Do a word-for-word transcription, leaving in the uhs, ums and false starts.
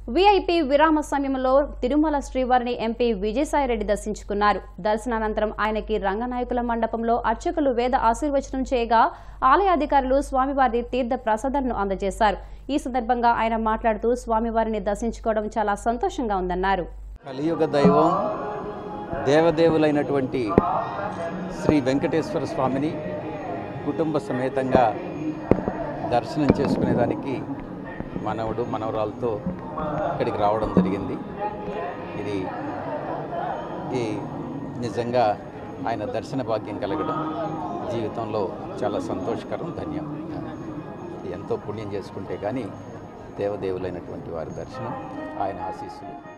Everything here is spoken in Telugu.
వీఐపీ విరామ సమయంలో తిరుమల శ్రీవారిని ఎంపీ విజయసాయిరెడ్డి దర్శించుకున్నారు. దర్శనానంతరం ఆయనకి రంగనాయకుల మండపంలో అర్చకులు వేద ఆశీర్వచనం చేయగా ఆలయ అధికారులు స్వామివారి తీర్థ ప్రసాదాలను అందజేశారు. ఈ సందర్భంగా ఆయన మాట్లాడుతూ స్వామివారిని దర్శించుకోవడం చాలా సంతోషంగా ఉందన్నారు. కలియుగ దైవం దేవదేవులైనటువంటి శ్రీ వెంకటేశ్వర స్వామిని కుటుంబ సమేతంగా దర్శనం చేసుకునేదానికి మనవడు మనవరాలతో ఇక్కడికి రావడం జరిగింది. ఇది ఈ నిజంగా ఆయన దర్శన భాగ్యం కలగడం జీవితంలో చాలా సంతోషకరం, ధన్యం. ఎంతో పుణ్యం చేసుకుంటే కానీ దేవదేవులైనటువంటి వారి దర్శనం, ఆయన ఆశీస్సులు